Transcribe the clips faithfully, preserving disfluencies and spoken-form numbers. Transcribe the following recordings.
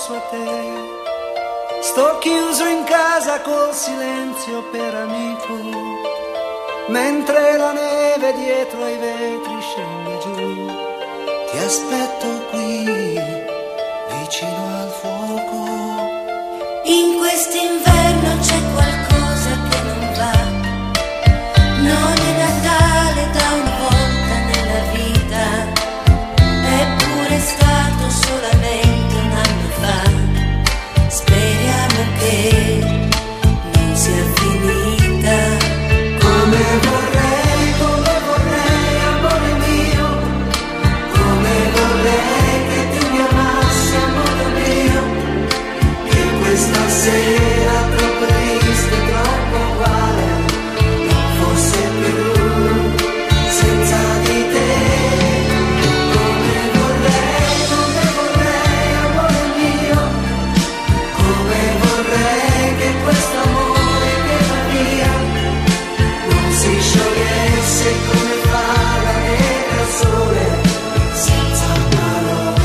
addosso a te. Sto chiuso in casa col silenzio per amico, mentre la neve dietro ai vetri scende giù. Ti aspetto qui, vicino al fuoco. In quest'inverno c'è qualcosa che non va. Non è Natale da una volta nella vita, eppure è stato solamente un anno fa. Speriamo che non sia finita. Come vorrei, come vorrei, amore mio, come vorrei che tu mi amassi, amore mio, che questa sera troppo triste, troppo uguale non fosse più senza di te. Come vorrei, come vorrei, amore mio, come vorrei che questo amore che va via non si sciogliesse come fa la neve al sole, senza parole.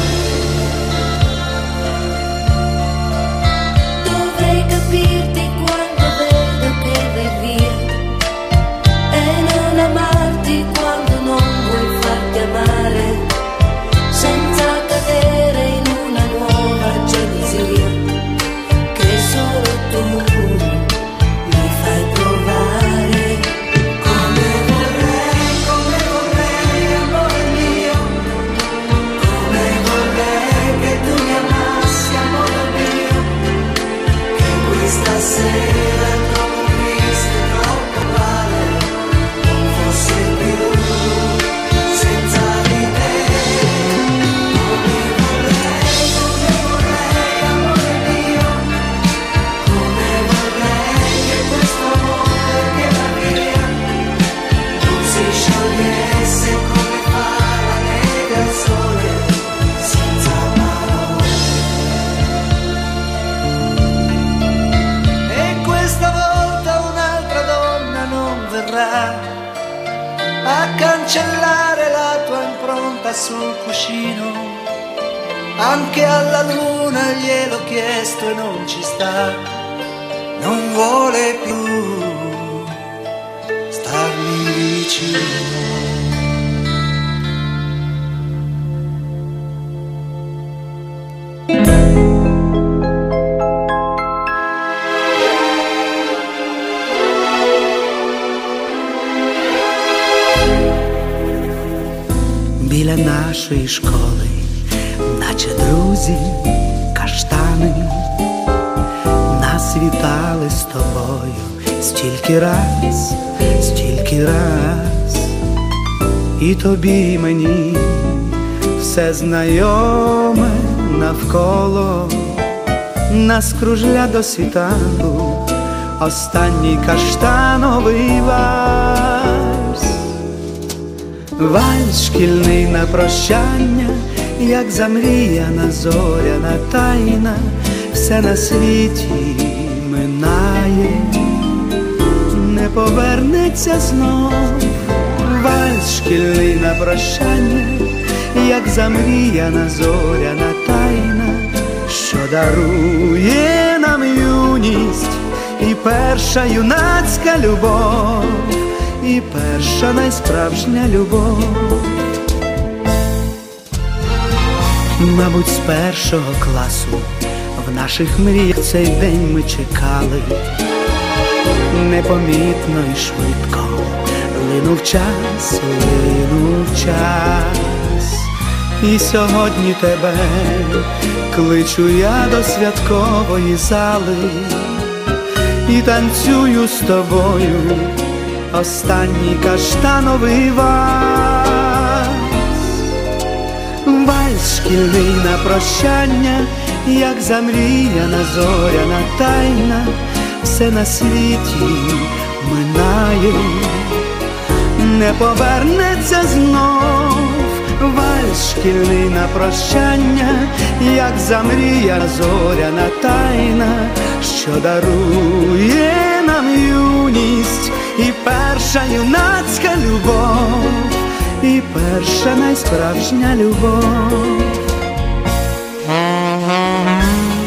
Dovrei capirti quando vedo che vai via e non amarti quando non vuoi farti amare, senza cadere in una nuova gelosia che solo tu mi fai provare. Come vorrei, come vorrei, amore mio, come vorrei che tu mi amassi, amore mio, che questa sera troppo triste, troppo uguale non fosse più senza di te. Come vorrei, come vorrei, amore mio, come vorrei che questo amore che va via non si sciogliesse come fa la neve al sole, senza parole. E questa volta un'altra donna non verrà a cancellare la tua impronta sul cuscino. Anche alla luna gliel'ho chiesto e non ci sta, non vuole più starmi vicino. Біля нашої школи, наче друзі, каштани, нас вітали з тобою стільки раз, стільки раз, і тобі, і мені все знайоме навколо. Нас кружля до світанку останній каштановий вальс. Вальс шкільний на прощання, як замріяна зоряна тайна, все на світі минає, не повернеться знов. Вальс шкільний на прощання, як замріяна зоряна тайна, що дарує нам юність і перша юнацька любов, і перша найсправжня любов. Мабуть, з першого класу в наших мріях цей день ми чекали. Непомітно і швидко линув час, линув час. І сьогодні тебе кличу я до святкової зали і танцюю з тобою останній каштановий вальс. Вальс шкільний на прощання, як замріяна зоряна тайна, все на світі минає, не повернеться знов. Вальс шкільний на прощання, як замріяна зоряна тайна, що дарує нам юність і перша юнацька любов, і перша найсправжня любов.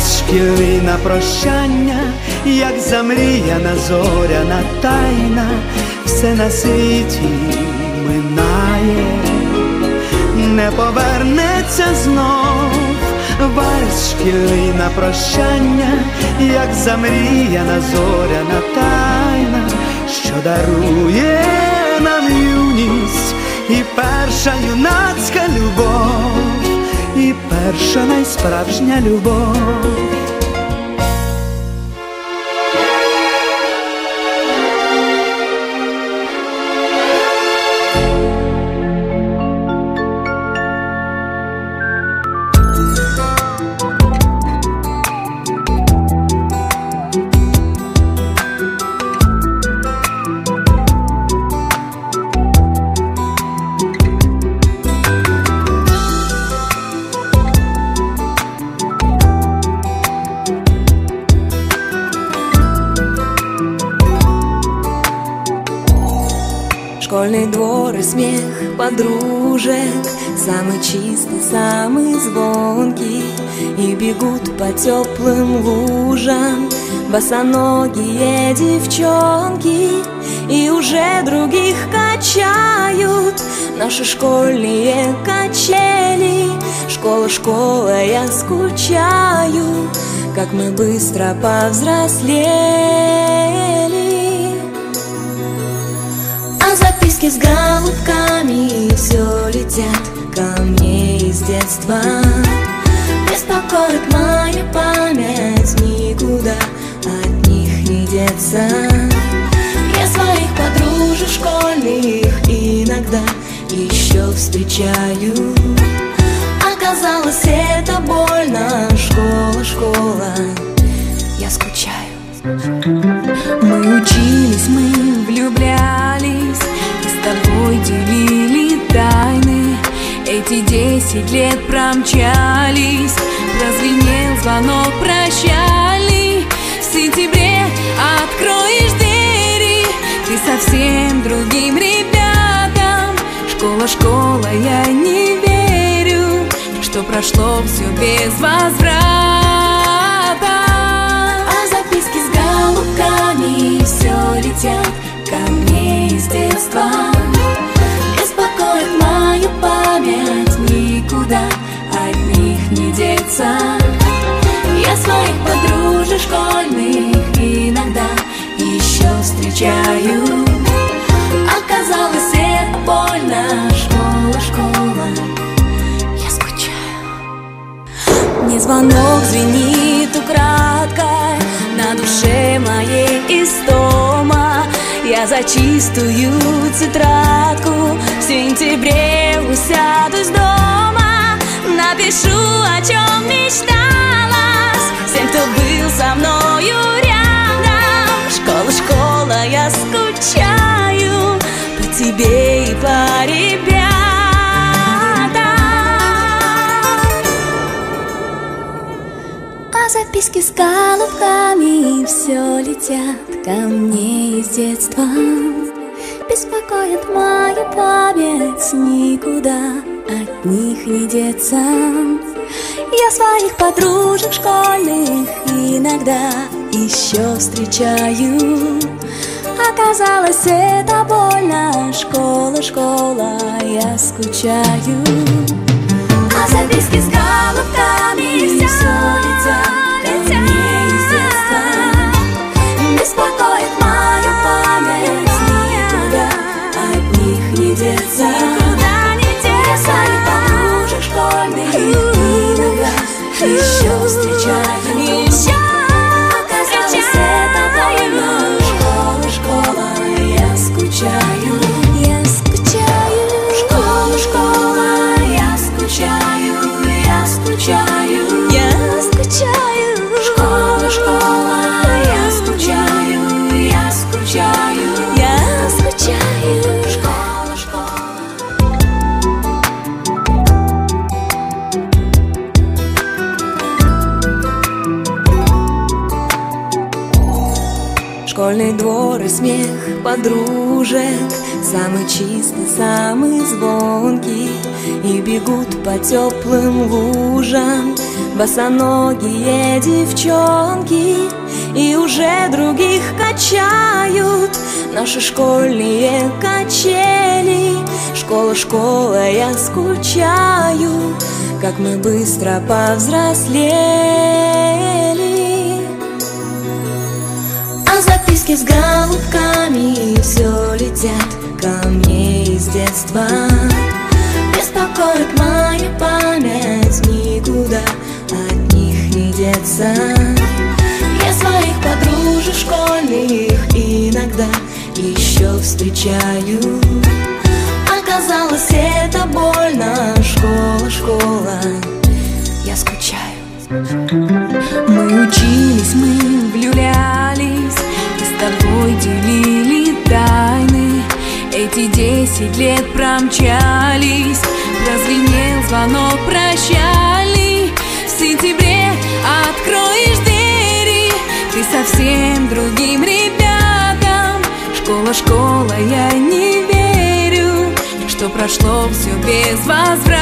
шкіли на прощання, як замріяна зоряна тайна, все на світі минає, не повернеться знов. Вальс шкіли на прощання, як замріяна зоряна тайна, що дарує нам юність і перша юнацька любов, і перша найсправжня любов. Школьный двор и смех подружек, самый чистый, самый звонкий, и бегут по теплым лужам босоногие девчонки, и уже других качают наши школьные качели. Школа, школа, я скучаю, как мы быстро повзрослели. А записки с голубками все летят ко мне из детства. Беспокоит моя память, никуда от них не деться. Я своих подружек школьных иногда еще встречаю. Оказалось, это больно. Школа, школа, я скучаю. Мы учились, мы влюблялись, и с тобой делили тайны. Эти десять лет промчались, прозвенел звонок прощальный. В сентябре откроешь двери ты совсем другим ребятам. Школа, школа, я не верю, что прошло все без возврата. А записки с голубками все летят ко мне из детства. Беспокоит мою память, никуда от них не деться. Я своих подружек школьных иногда еще встречаю. Оказалось, это больно. Школа, школа, я скучаю. Мне звонок звенит украдкой, на душе моей истома. Я за чистую тетрадку в сентябре усяду из дома. Напишу, о чем мечталась всем, кто был со мною рядом. Школа, школа, я скучаю по тебе и по ребятам. А записки с голубками все летят ко мне из детства. Беспокоит мою память, никуда от них не деться. Я своих подружек школьных иногда еще встречаю. Оказалось, это больно. Школа, школа, я скучаю. А записки с голубками все летят ко мне из детства. Беспокоит мою память, никуда от них не деться. Я своих подружек школьных иногда еще встречаю. Оказалось, это больно. Школа, школа, я скучаю. Я скучаю. Школа, школа, я скучаю. Я скучаю. Я скучаю. Школьный двор и смех подружек, самый чистый, самый звонкий. И бегут по теплым лужам босоногие девчонки, и уже других качают наши школьные качели. Школа, школа, я скучаю, как мы быстро повзрослели. А записки с голубками все летят ко мне из детства. Беспокоит моя память, никуда от них не деться. Я своих подружек школьных иногда еще встречаю. Оказалось, это больно. Школа, школа, я скучаю. Мы учились, мы влюблялись, и с тобой делили тайны. Эти десять лет промчались, прозвенел звонок прощальный. В сентябре откроешь двери ты совсем другим ребятам. Школа, школа, я не верю, что прошло все без возврата.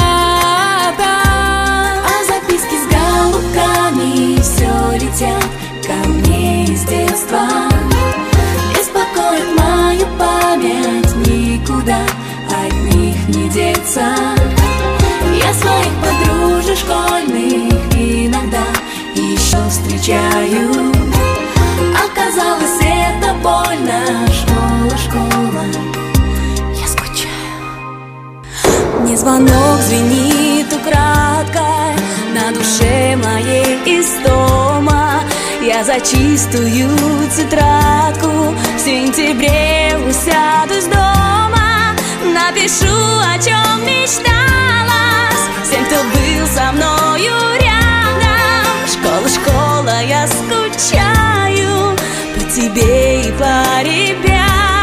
А записки с голубками все летят ко мне из детства. Беспокоит мою память, никуда от них не деться. Я своих подружек школьных иногда еще встречаю. Оказалось, это больно. Школа, школа, я скучаю. Мне звонок звенит украдкой, на душе моей истома. Я за чистую тетрадку в сентябре усядусь дома. Напишу, о чем мечталась всем, кто был со мною рядом. Школа, школа, я скучаю по тебе и по ребятам.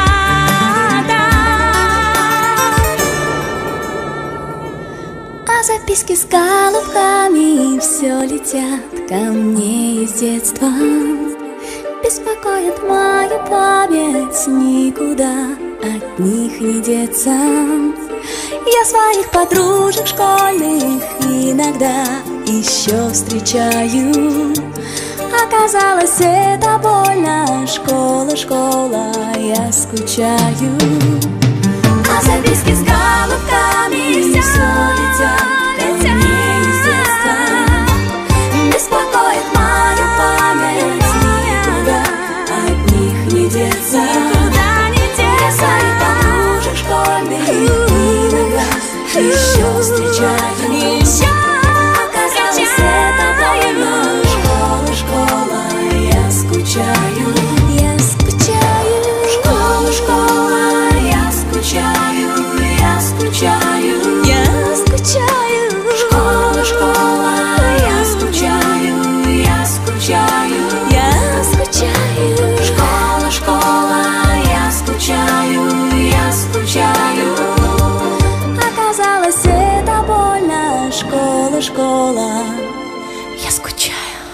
А записки с голубками все летят ко мне из детства. Беспокоит мою память, никуда от них не деться. Я своих подружек школьных иногда еще встречаю. Оказалось, это больно. Школа, школа, я скучаю. А записки с голубками все летят ко мне из детства. Беспокоит мою память, никуда от них не деться. Я своих подружек школьных иногда еще встречаю. Оказалось, это больно. Школа, школа, я скучаю. Я скучаю. Школа, школа, я скучаю. Я скучаю. Я скучаю. Школа, школа, я скучаю. Я скучаю. Я скучаю. Школа, школа, я скучаю. Я скучаю. Оказалось, это больно. Школа, школа, я скучаю.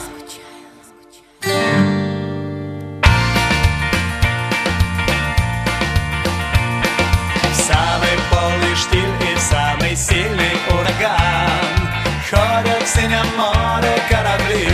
Самый полный штиль и самый сильный ураган ходят в синем море корабли.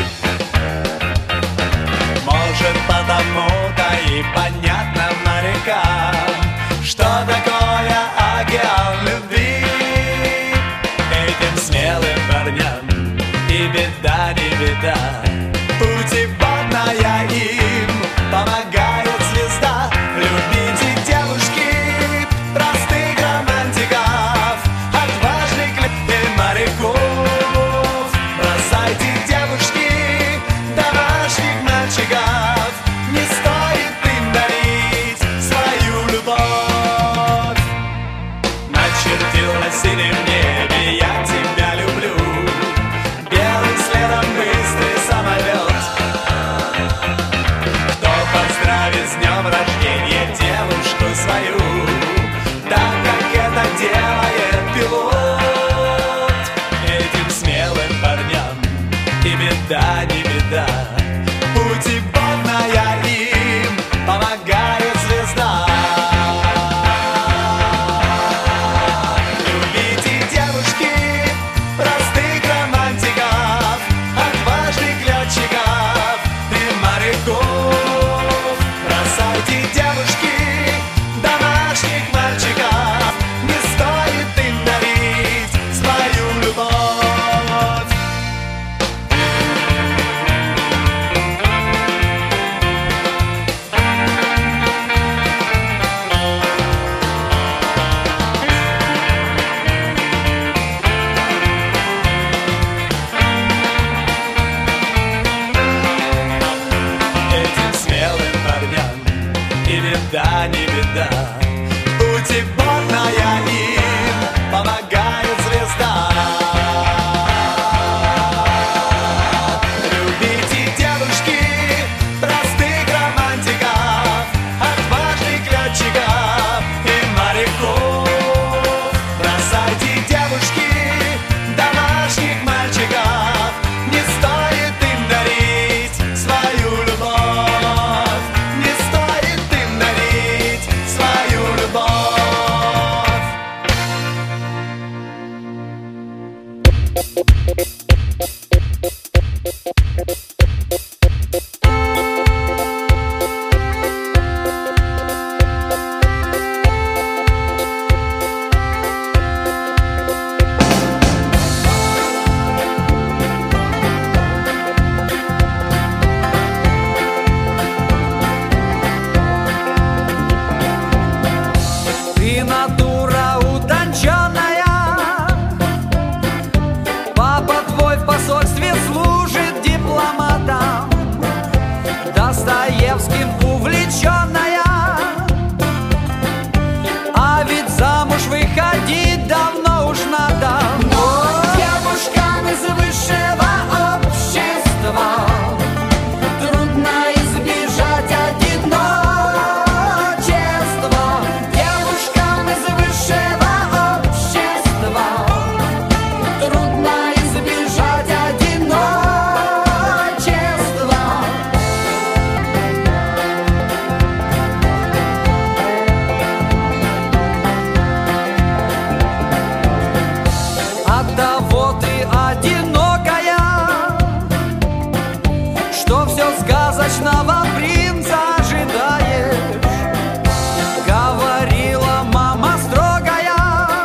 Может, потому-то и понятно морякам, что такое океан любви. Этим смелым парням и беда, не беда. Путеводная им помогает звезда. Любите, девушки, простых романтиков, отважных и моряков. Бросайте, девушки, домашних мальчиков. Не стоит им дарить свою любовь. Начертил на синем небе я тебя люблю. Белым следом быстрый самолет. Кто поздравит с днем рождения девушку свою, так как это делает пилот. Этим смелым парням и беда, не беда. Путеводная им года. Путеводная им помогает звезда. Любите, девушки, простых романтиков, отважных летчиков и моряков. Бросайте, девушки, домашних мальчиков, не стоит им дарить свою любовь, не стоит им дарить свою любовь. Ты натура утонченная, папа твой в посольстве служит дипломатом, Достоевским увлеченная, а ведь замуж выходить давно уж надо. Но девушкам из высшего общества трудно избежать одиночества. Девушкам из высшего общества трудно избежать одиночества. Оттого ты одинокая, что все сказочного принца ожидаешь. Говорила мама строгая,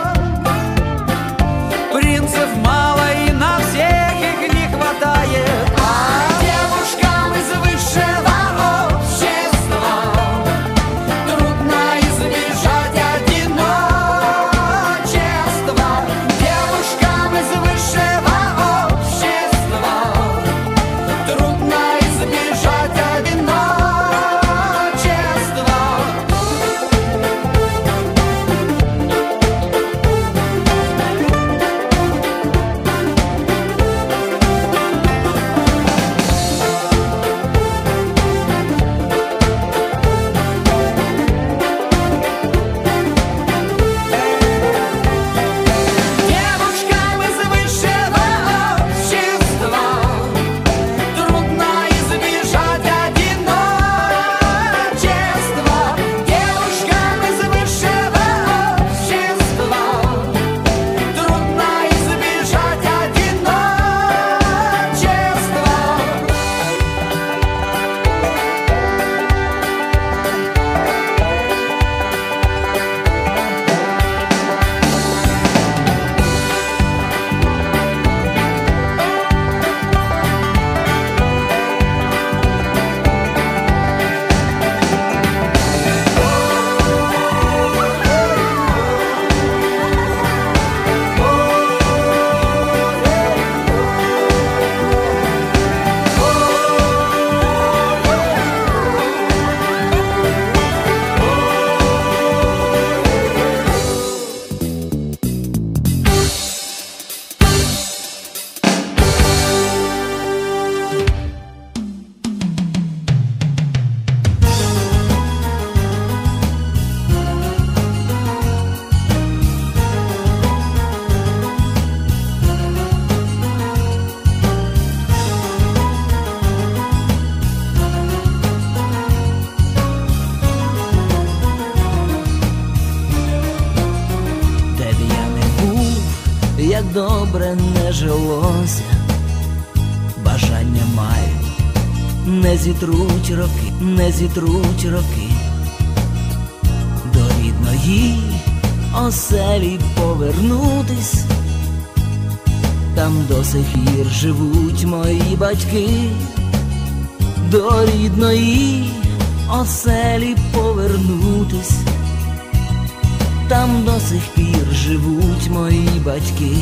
принцев мало и на всех их не хватает. А девушкам из высшего общества трудно избежать одиночества. Девушкам из высшего общества трудно избежать одиночества. Девушкам из высшего общества трудно избежать одиночества. Девушкам из высшего общества трудно избежать одиночества. Де б я не був, як добре не жилося, бажання маю, не зітруть роки, не зітруть роки, до рідної оселі повернутись, там до сих пір живуть мої батьки, до рідної оселі повернутись, там до сих пір живуть мої батьки.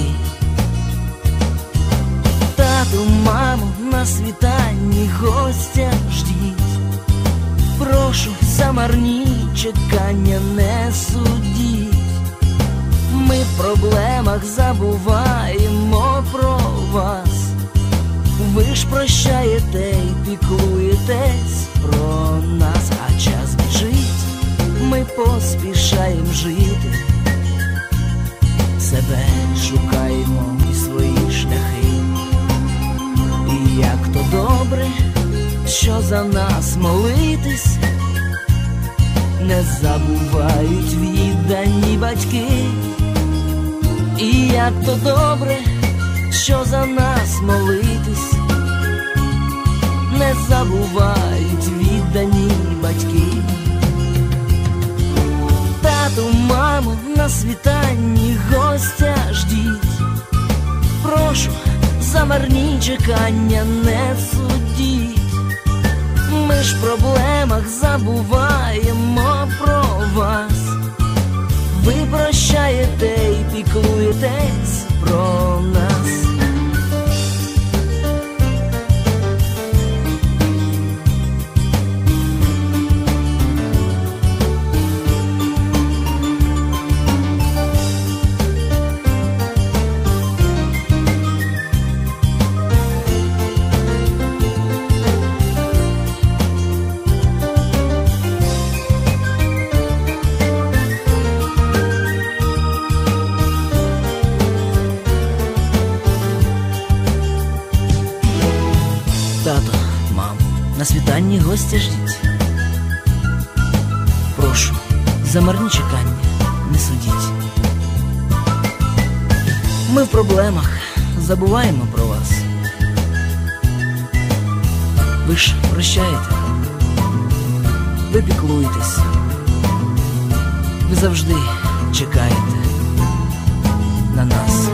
Тату, мамо, на світанні гостя ждіть, прошу, замарніть чекання не судіть. Ми в проблемах забуваємо про вас. Ви ж прощаєте й піклуєтесь про нас, а час біжить, ми поспішаємо жити. Себе шукаємо і свої шляхи. І як то добре, що за нас молитись, не забувають віддані батьки. І як то добре, що за нас молитись, не забувають віддані батьки. Тату, мамо, на світанні гостя ждіть. Прошу, за марні чекання не судіть. Ми ж в проблемах забуваємо про вас. Ви прощаєте і піклуєтесь про нас. Тато, мамо, на світанні гостя ждіть. Прошу, за марні чекання не судіть. Ми в проблемах забуваємо про вас. Ви ж прощаєте, ви піклуєтесь, ви завжди чекаєте на нас.